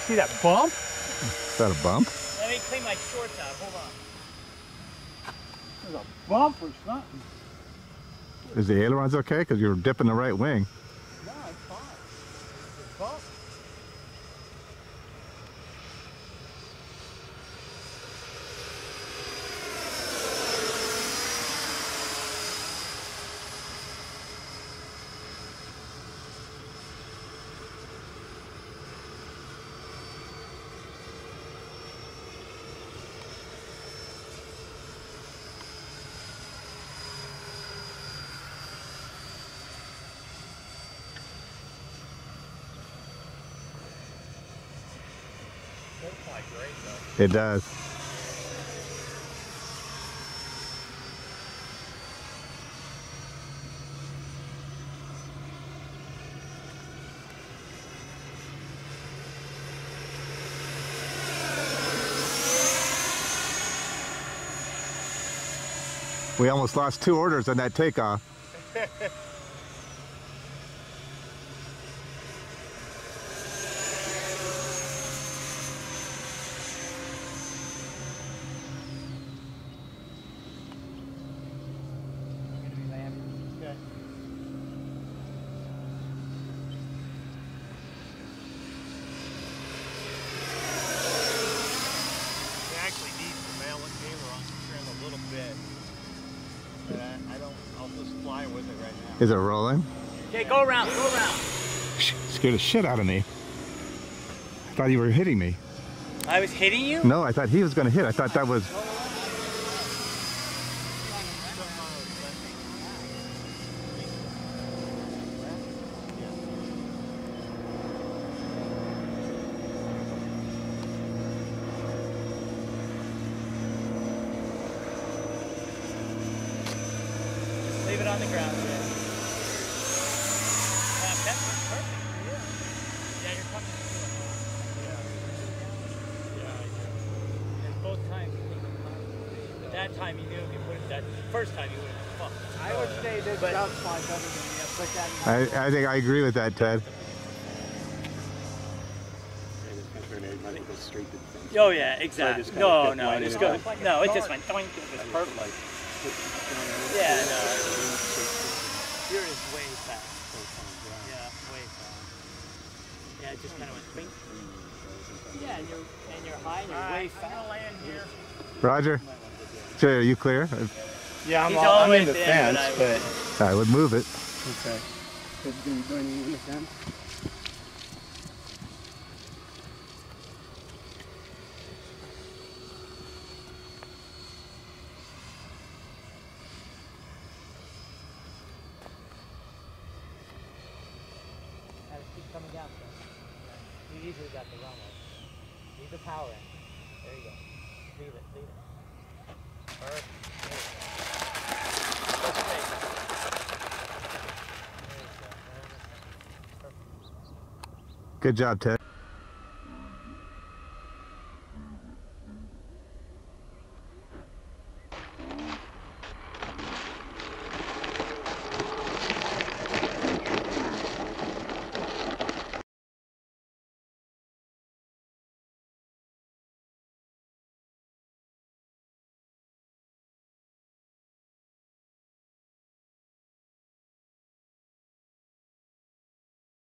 see that bump? Is that a bump? Let me clean my shorts out. Hold on. There's a bump or something. Is the ailerons okay? Because you're dipping the right wing. No, it's fine. It's a bump. Looks like great though. It does. We almost lost 2 orders on that takeoff. Fly with it right now. Is it rolling? Okay, go around, go around. Scared the shit out of me. I thought you were hitting me. I was hitting you? No, I thought he was going to hit. I thought that was... Leave it on the ground. Yeah. That's perfect. Yeah, you're coming through it. Yeah, I do. And both times, but that time you knew if you put it, that first time you would have fucked. I would say this does fly better than the put that in I think I agree with that, Ted. Oh yeah, exactly. No, it just goes. No, it just went. Doink, it was perfect. Yeah, no. Yours is way fast. Yeah, way fast. Yeah, it just kind of went bing. Yeah, and you're high and you're way fast. I'm gonna land here. Roger. Jay, are you clear? Yeah, I'm in the fence, but I would move it. okay. Is it going to be going in the fence? Keep coming down, so. You easily got the runway. Leave the power in. There you go. Leave it, leave it. Perfect. There you go. Go straight. There you go. Perfect. Good job, Ted.